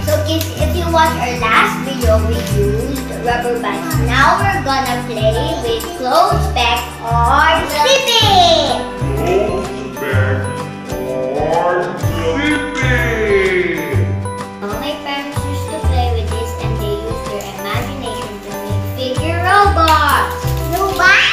So kids, if you watched our last video, we used rubber bands. Now we're gonna play with Clothespin or Clothespin. Clothespin or Clothespin. My parents used to play with this and they used their imagination to make figure robots. Robots?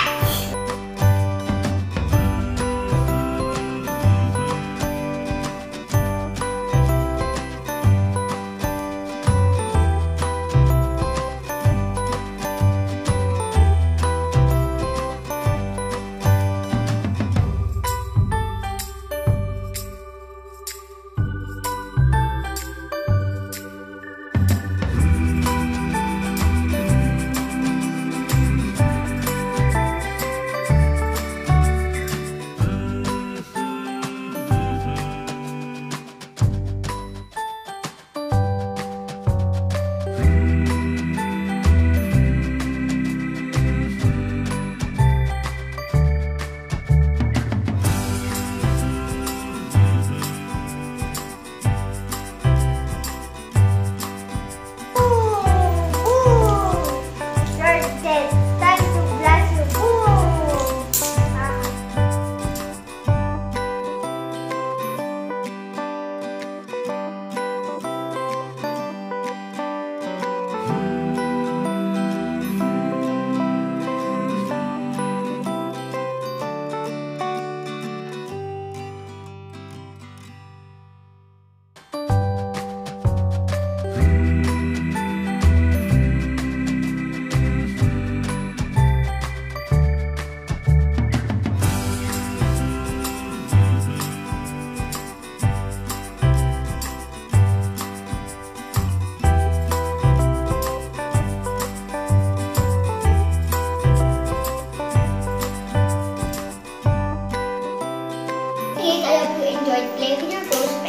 I hope you enjoyed playing with your ghost